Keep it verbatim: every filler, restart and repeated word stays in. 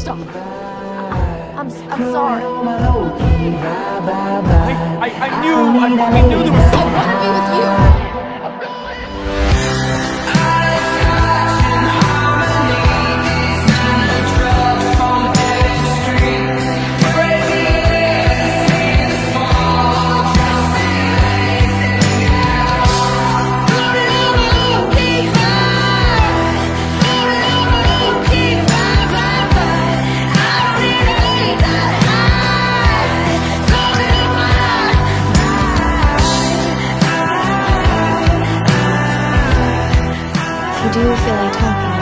Stop. I'm, I'm sorry. I, I, I knew, I, I knew there was I want to be with you. I do feel like talking.